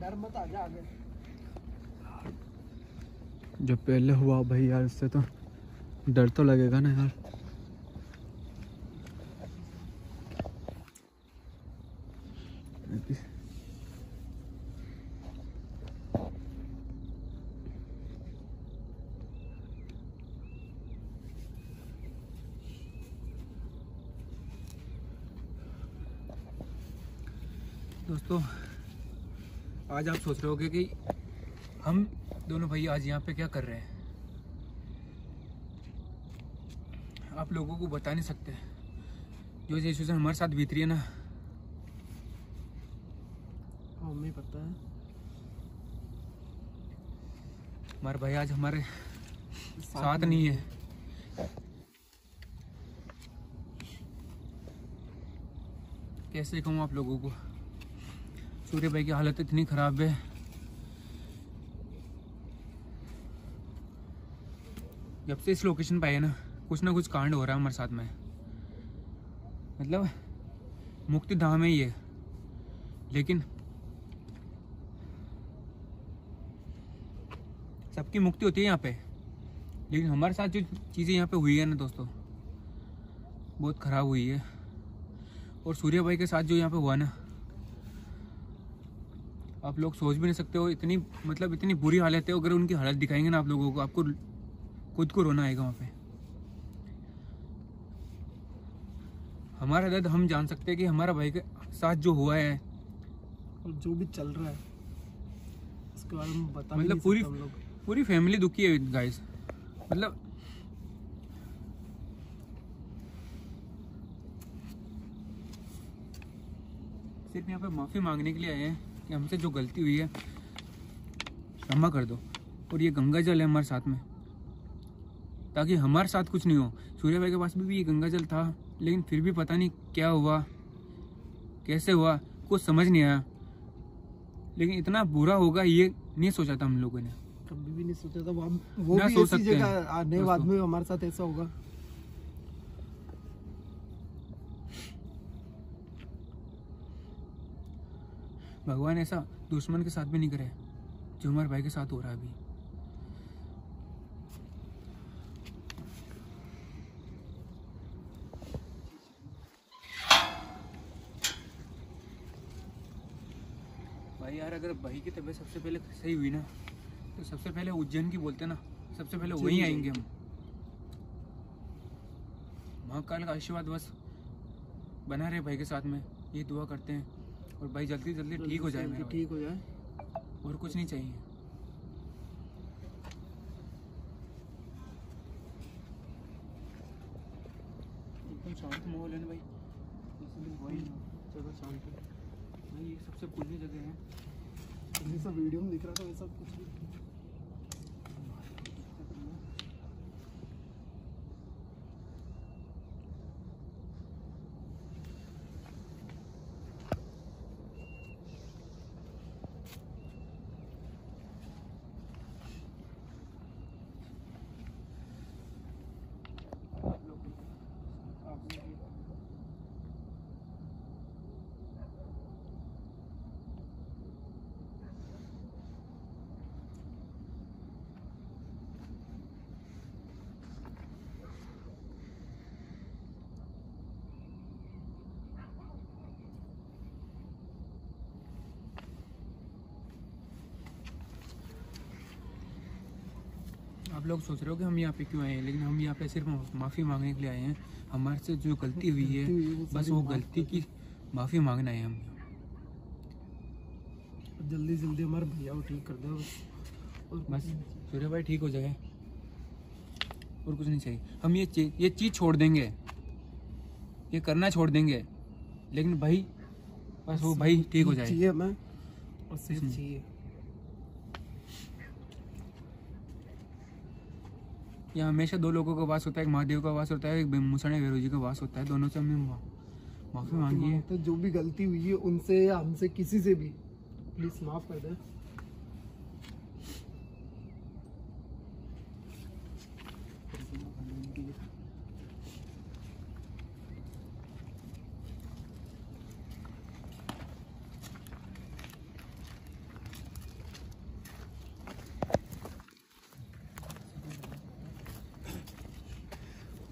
यार मत आजा आगे। जो पहले हुआ भाई यार, इससे तो डर तो लगेगा ना यार। दोस्तों, आज आप सोच रहे होगे कि हम दोनों भाई आज यहाँ पे क्या कर रहे हैं। आप लोगों को बता नहीं सकते जो सिचुएशन हमारे साथ बीत रही है ना। हमें पता है हमारे भाई आज हमारे साथ नहीं है। कैसे कहूँ आप लोगों को, सूर्य भाई की हालत इतनी खराब है। जब से इस लोकेशन पे आए ना, कुछ ना कुछ कांड हो रहा है हमारे साथ में। मतलब मुक्ति धाम है ये, लेकिन सबकी मुक्ति होती है यहाँ पे, लेकिन हमारे साथ जो चीज़ें यहाँ पे हुई है ना दोस्तों, बहुत खराब हुई है। और सूर्य भाई के साथ जो यहाँ पे हुआ ना, आप लोग सोच भी नहीं सकते हो। इतनी मतलब इतनी बुरी हालत है। अगर उनकी हालत दिखाएंगे ना आप लोगों को, आपको खुद को रोना आएगा वहाँ पे। हमारा दर्द हम जान सकते हैं कि हमारा भाई के साथ जो हुआ है और जो भी चल रहा है उसके बारे में बता भी मतलब नहीं सकते हम लोग। पूरी फैमिली दुखी है गाइस। मतलब सिर्फ यहाँ पे माफ़ी मांगने के लिए आए हैं कि हमसे जो गलती हुई है क्षमा कर दो। और ये गंगा जल है हमारे साथ में, ताकि हमारे साथ कुछ नहीं हो। सूर्य भाई के पास भी ये गंगा जल था, लेकिन फिर भी पता नहीं क्या हुआ, कैसे हुआ, कुछ समझ नहीं आया। लेकिन इतना बुरा होगा ये नहीं सोचा था हम लोगों ने। कभी भी नहीं सोचा था वो ना भी सोच ऐसी सकते हैं जगह आने बाद में हमारे साथ ऐसा होगा। भगवान ऐसा दुश्मन के साथ भी नहीं करे जो हमारे भाई के साथ हो रहा है अभी। भाई यार, अगर भाई की तबीयत सबसे पहले सही हुई ना, तो सबसे पहले उज्जैन की बोलते ना, सबसे पहले वहीं आएंगे हम। महाकाल का आशीर्वाद बस बना रहे भाई के साथ में, ये दुआ करते हैं। और भाई जल्दी जल्दी ठीक हो जाए, मेरा भाई। ठीक हो जाए, और कुछ नहीं चाहिए। एकदम शांत माहौल है ना भाई। वही जगह शांत है भाई, ये सबसे पुरानी जगह है। जैसा वीडियो में दिख रहा था वैसा कुछ भी। आप लोग सोच रहे हो कि हम यहाँ पे क्यों आए हैं, लेकिन हम यहाँ पे सिर्फ माफ़ी मांगने के लिए आए हैं। हमारे से जो गलती हुई है, बस वो गलती की माफ़ी मांगना है हम। जल्दी जल्दी हमारे भैया को ठीक कर दो और बस सूर्य भाई ठीक हो जाए, और कुछ नहीं चाहिए। हम ये चीज़ छोड़ देंगे, ये करना छोड़ देंगे, लेकिन भाई बस वो भाई ठीक हो जाए। चाहिए हमें, और सिर्फ चाहिए। यहाँ हमेशा दो लोगों का वास होता है, एक महादेव का वास होता है, एक मुसने भैरव जी का वास होता है। दोनों से हमने माफ़ी मांगी है। तो जो भी गलती हुई है उनसे या हमसे किसी से भी प्लीज माफ कर दे।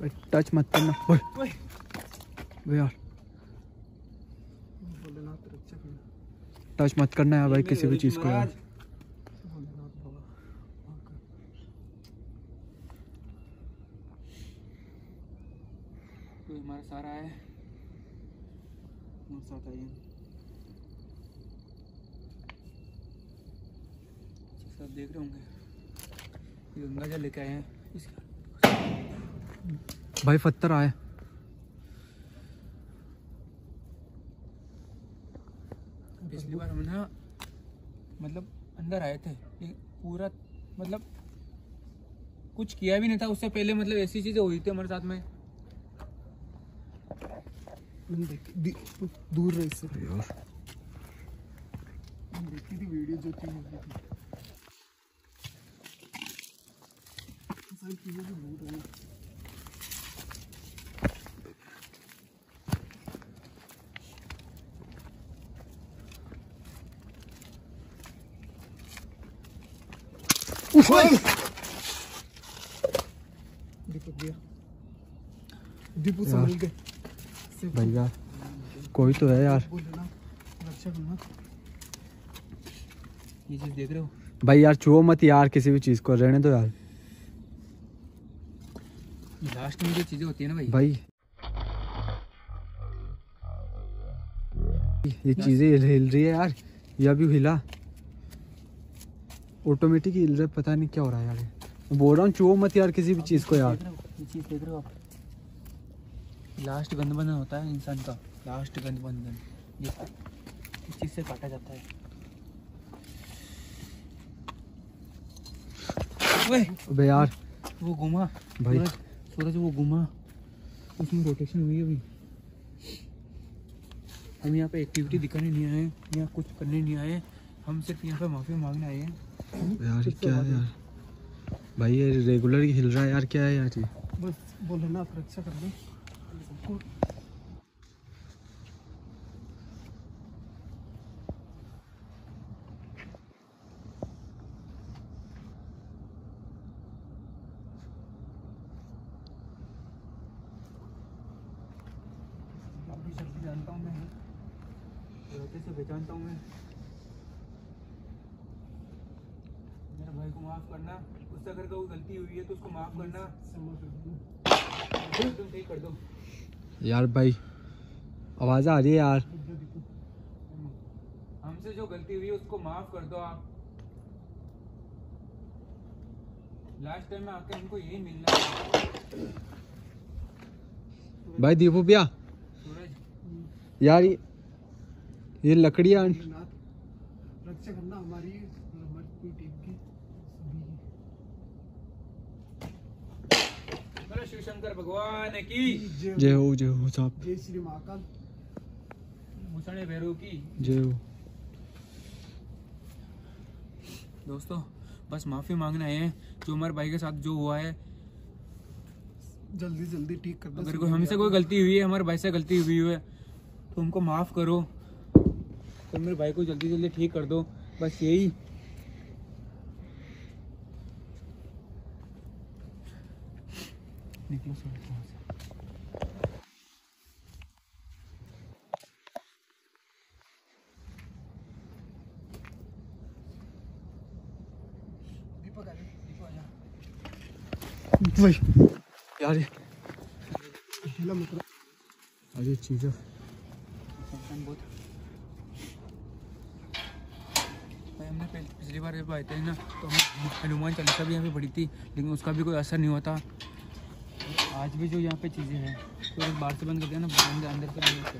टच मत करना। ओए ओए बे यार भोलेनाथ रक्षा करना। टच मत करना यार भाई किसी भी चीज़ को यार। भोलेनाथ बाबा कोई हमारा सारा है, हमारे साथ आइए। सब देख रहे होंगे ये गंगा जल लेके आए हैं इसका। भाई पत्थर आए। पिछली बार हम ना मतलब अंदर आए थे, लेकिन पूरा मतलब कुछ किया भी नहीं था उससे पहले, मतलब ऐसी चीजें हुई थी हमारे साथ में। दूर रहे इससे। यार देखी थी वीडियो जो थी सारी चीजें भी दूर रही। दीपक दिया, दीपू संभल के भैया कोई तो है यार। बोलना रक्षा करना। ये चीज देख रहे हो भाई यार छुओ मत यार किसी भी चीज़ को, रहने दो यार। लास्ट में जो चीजें होती है ना भाई, ये चीज़ें हिल रही है यार। ये अभी हिला ऑटोमेटिक हिल रहा है, पता नहीं क्या हो रहा है यार। मैं बोल रहा हूँ छुओ मत यार किसी भी चीज़ को यार। ये चीज देख रहे हो आप, लास्ट गंदबंधन होता है इंसान का, लास्ट गंदबंधन ये इस चीज से काटा जाता है। ओए अबे यार वो घुमा भाई। सूरज वो घुमा, उसमें रोटेशन हुई अभी। हम यहाँ पे एक्टिविटी दिखाने नहीं आए, यहाँ कुछ करने नहीं आए, हम सिर्फ यहाँ पे माफी मांगने आए हैं। यार क्या है यार भाई, ये रेगुलर ही हिल रहा है यार, क्या है यार ये। बस भोलेनाथ रक्षा करना सबको। जानता हूँ मैं, रोते से पहचानता हूँ मैं। मेरे भाई को माफ करना, उससे अगर कोई गलती हुई है तो उसको माफ करना, तुम ठीक कर दो। यार भाई आवाज़ आ रही है यार। हमसे जो गलती हुई है उसको माफ कर दो आप। लास्ट टाइम में आके हमको यही मिलना है। भाई दीपू भैया सूरज यार ये लकड़ियाँ भोलेनाथ रक्षा करना हमारी पूरी टीम की सभी। बोलो शिव शंकर भगवान की जय हो साहब। जय श्री महाकाल। मुसड़े भैरव की जय हो। दोस्तों बस माफी मांगने आए हैं, जो हमारे भाई के साथ जो हुआ है। जल्दी जल्दी ठीक कर दो। अगर कोई हमसे कोई गलती हुई है, हमारे भाई से गलती हुई है तो हमको माफ करो, तो मेरे भाई को जल्दी जल्दी ठीक कर दो, बस यही। निकलो सर वहाँ से। दीपक आ जा, दीपक आ जा। भाई यार ये हिला मत। अरे चीज़ें बहुत भाई, हमने पिछली बार जब आए थे ना तो हम हनुमान चालीसा भी यहाँ पे पढ़ी थी, लेकिन उसका भी कोई असर नहीं हुआ था। आज भी जो यहाँ पे चीज़ें हैं तो बाहर से बंद कर दिया ना, अंदर से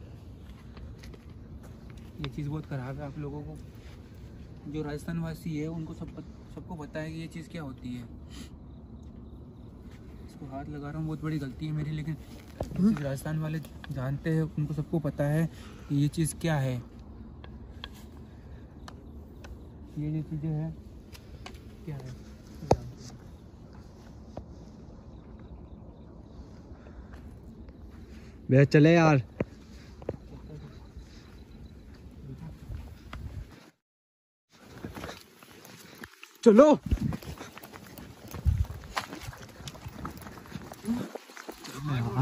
ये चीज़ बहुत ख़राब है। आप लोगों को जो राजस्थान वासी है उनको सबको पता है कि ये चीज़ क्या होती है। इसको हाथ लगा रहा हूँ, बहुत बड़ी गलती है मेरी, लेकिन राजस्थान वाले जानते हैं, उनको सबको पता है कि ये चीज़ क्या है। ये जो चीज़ें हैं क्या है भैया चले यार। चलो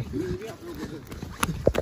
है